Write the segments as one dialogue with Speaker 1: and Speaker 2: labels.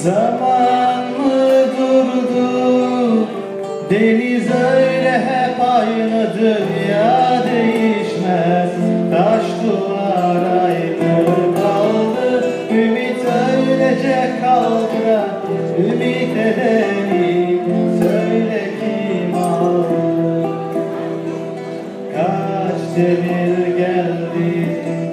Speaker 1: Zaman mı durdu? Deniz öyle hep aynı, dünya değişmez. Taş duvar aynı kaldı, ümit öylece kaldı. Ümit edeni söyle kim aldı? Kaç devir geldi,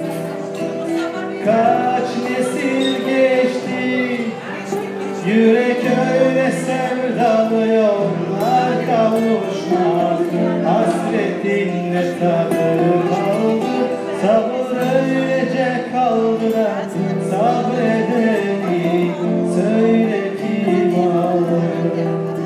Speaker 1: kaç nesil geçti. Yürek öyle sevdalı, yollar kavuşmaz. Hasretinle tadı kaldı, sabır öylece kaldı da sabredeni söyle kim aldı?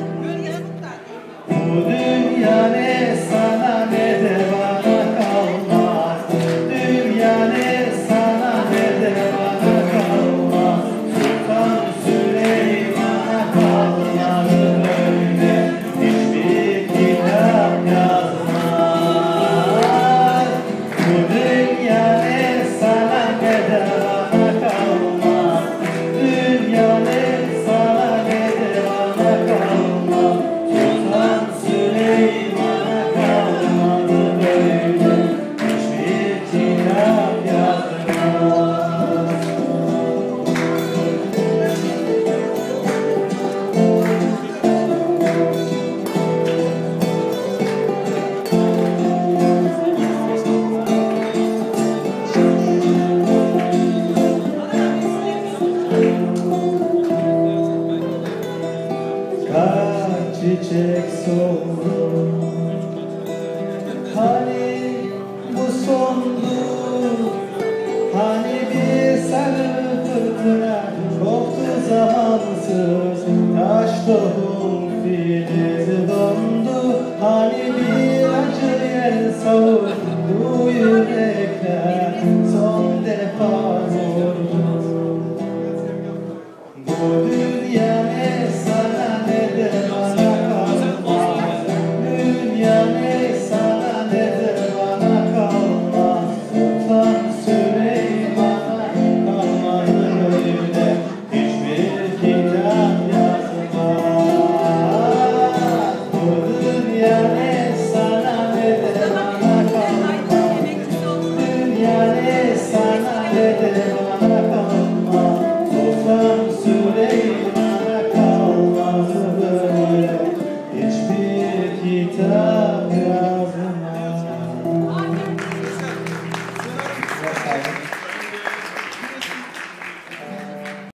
Speaker 1: Bu dünya ne sana ne de bana kalmaz. Dünya ne sana ne de bana kalmaz. Sultan Süleyman'a kalmadı böyle, hiçbir kitap yazmaz. Bu dünya ne sana ne de bana kalmaz. Dünya ne sana ne de bana kalmaz. Sultan Süleyman'a kalmadı böyle, hiçbir kitap yazmaz. Kaç çiçek soldu, hani bu sondu? Hani bir sarı fırtına koptu zamansız, taş tohum filiz dondu. Hani bir acı yel savurdu yürekler, son defa vurdu. Bu dünya ne sana ne de bana kalmaz. Dünya ne sana ne de bana kalmaz. Sultan Süleyman'a kalmadı böyle, hiçbir kitap yazmaz. Bu dünya ne